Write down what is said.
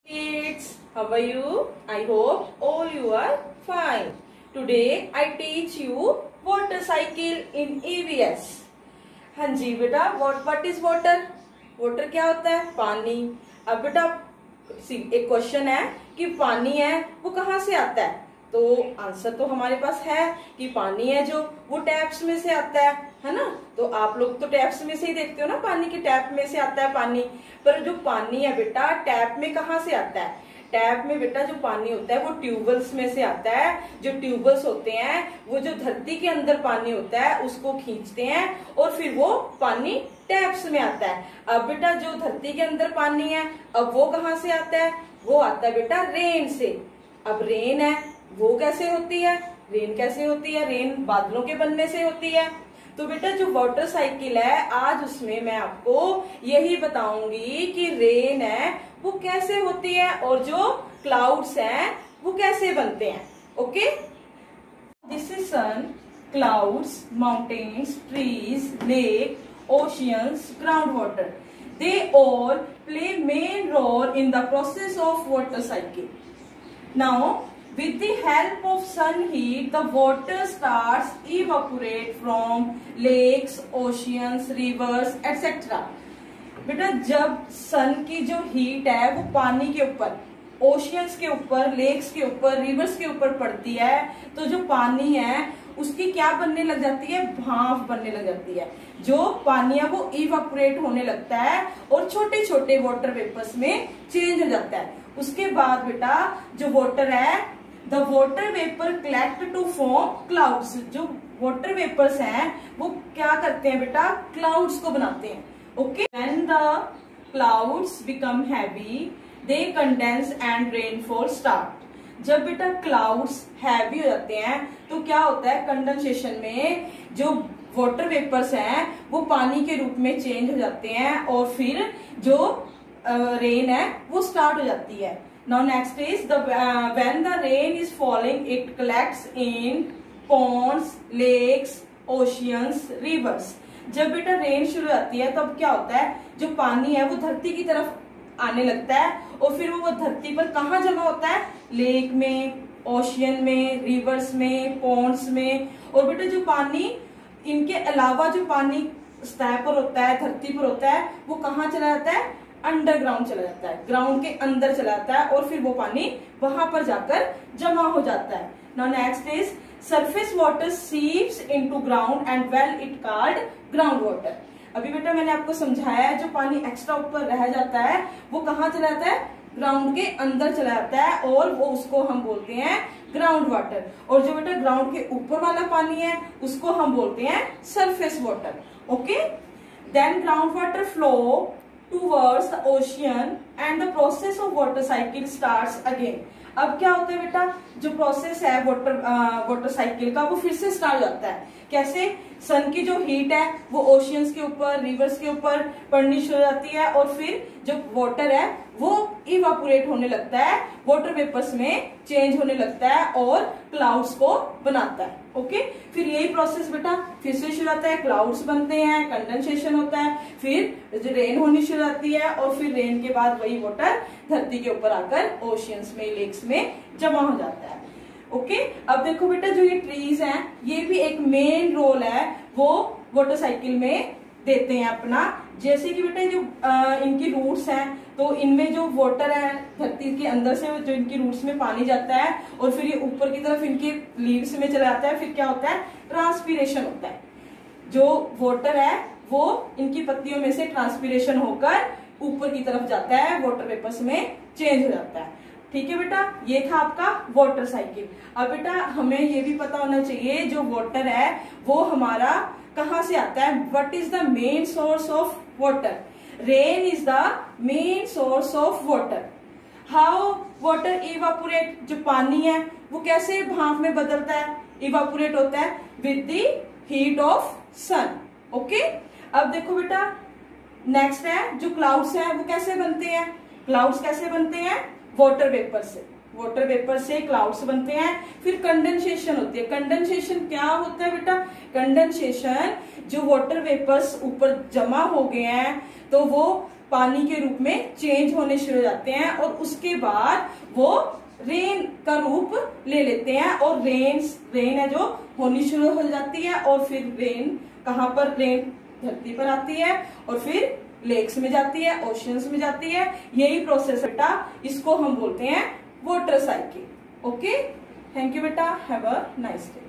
Kids, how are you? I hope all you are fine. Today I teach you water cycle in EVS. हाँ जी बेटा, what is water? Water क्या होता है? पानी। अब बेटा एक क्वेश्चन है कि पानी है वो कहाँ से आता है, तो आंसर तो हमारे पास है कि पानी है जो वो टैप्स में से आता है ना। तो आप लोग तो टैप्स में से ही देखते हो ना, पानी की टैप में से आता है पानी। पर जो पानी है बेटा टैप में कहाँ से आता है? टैप में बेटा जो पानी होता है वो ट्यूबवेल्स में से आता है। जो ट्यूबवेल्स होते हैं वो जो धरती के अंदर पानी होता है उसको खींचते हैं और फिर वो पानी टैप्स में आता है। अब बेटा जो धरती के अंदर पानी है अब वो कहाँ से आता है? वो आता है बेटा रेन से। अब रेन है वो कैसे होती है? रेन कैसे होती है? रेन बादलों के बनने से होती है। तो बेटा जो वाटर साइकिल है आज उसमें मैं आपको यही बताऊंगी कि रेन है वो कैसे होती है और जो क्लाउड्स हैं वो कैसे बनते हैं। Okay, this is sun, clouds, mountains, trees, lake, oceans, ground water, they all play main role in the process of water cycle. Now with the help of sun heat, the water starts evaporate from lakes, oceans, rivers, etc. बेटा जब सन की जो heat है वो पानी के ऊपर, oceans के ऊपर, लेक्स के ऊपर, रिवर्स के ऊपर पड़ती है तो जो पानी है उसकी क्या बनने लग जाती है? भाप बनने लग जाती है। जो पानी है वो इवापोरेट होने लगता है और छोटे छोटे वाटर वेपर्स में चेंज हो जाता है। उसके बाद बेटा जो वाटर है, the water vapour collect to form clouds. जो वाटर वेपर्स हैं वो क्या करते हैं बेटा? क्लाउड्स को बनाते हैं। Okay, when the clouds become heavy they condense and rainfall start. जब बेटा क्लाउड्स हैवी हो जाते हैं तो क्या होता है? कंडेंसेशन में जो वाटर वेपर्स हैं वो पानी के रूप में चेंज हो जाते हैं और फिर जो रेन है वो स्टार्ट हो जाती है। Now next is the when the rain is falling it collects in ponds, lakes, oceans, rivers. जब बेटा रेन शुरू हो जाती है तब क्या होता है? जो पानी है वो धरती की तरफ आने लगता है और फिर वो धरती पर कहाँ जमा होता है? लेक में, ओशियन में, रिवर्स में, पॉन्ड्स में। और बेटा जो पानी, इनके अलावा जो पानी सतह पर होता है, धरती पर होता है, वो कहाँ चला जाता है? अंडरग्राउंड चला जाता है, ग्राउंड के अंदर चला जाता है और फिर वो पानी वहां पर जाकर जमा हो जाता है। Now next is surface water seeps into ground and well it called ground water. अभी बेटा मैंने आपको समझाया है जो पानी एक्स्ट्रा ऊपर रह जाता है वो कहाँ चला जाता है? ग्राउंड के अंदर चला जाता है और वो उसको हम बोलते हैं ग्राउंड वाटर। और जो बेटा ग्राउंड के ऊपर वाला पानी है उसको हम बोलते हैं surface water. Okay, then ground water flow towards the ocean and the process of water cycle starts again. अब क्या होता है बेटा? जो प्रोसेस है वाटर साइकिल का वो फिर से स्टार्ट हो जाता है। कैसे? सन की जो हीट है वो ओशियंस के ऊपर, रिवर्स के ऊपर पड़नी शुरू हो जाती है और फिर जो वाटर है वो इवापोरेट होने लगता है, वाटर वेपर्स में चेंज होने लगता है और क्लाउड्स को बनाता है। ओके, फिर यही प्रोसेस बेटा फिर से शुरू होता है, क्लाउड्स बनते हैं, कंडेंसेशन होता है, फिर रेन होनी शुरू होती है और फिर रेन के बाद वही वाटर धरती के ऊपर आकर ओशियंस में, लेक्स में जमा हो जाता है। ओके, अब देखो बेटा जो ये ट्रीज हैं ये भी एक मेन रोल है वो वाटर साइकिल में देते हैं अपना। जैसे कि बेटा जो इनकी रूट्स हैं तो इनमें जो वाटर है धरती के अंदर से जो इनकी रूट्स में पानी जाता है और फिर ये ऊपर की तरफ इनके लीव्स में चला जाता है। फिर क्या होता है? ट्रांसपीरेशन होता है। जो वाटर है वो इनकी पत्तियों में से ट्रांसपीरेशन होकर ऊपर की तरफ जाता है, वाटर वेपर्स में चेंज हो जाता है। ठीक है बेटा, ये था आपका वाटर साइकिल। अब बेटा हमें ये भी पता होना चाहिए जो वाटर है वो हमारा कहाँ से आता है? What is the main source of water? Rain is the main source of water. How water evaporate? जो पानी है वो कैसे भाप में बदलता है, इवापोरेट होता है? With the heat of sun. Okay, अब देखो बेटा नेक्स्ट है जो क्लाउड्स है वो कैसे बनते हैं? क्लाउड्स कैसे बनते हैं? वाटर वेपर से। वाटर वेपर से क्लाउड्स बनते हैं। फिर कंडेंसेशन होती है। कंडेंसेशन क्या होता है बेटा? कंडेंसेशन जो वाटर वेपर्स ऊपर जमा हो गए हैं तो वो पानी के रूप में चेंज होने शुरू हो जाते हैं और उसके बाद वो रेन का रूप ले लेते हैं और रेन है जो होनी शुरू हो जाती है और फिर रेन कहाँ पर, रेन धरती पर आती है और फिर लेक्स में जाती है, ओशियंस में जाती है। यही प्रोसेस बेटा, इसको हम बोलते हैं water cycle. Okay, thank you बेटा, हैव अ नाइस डे।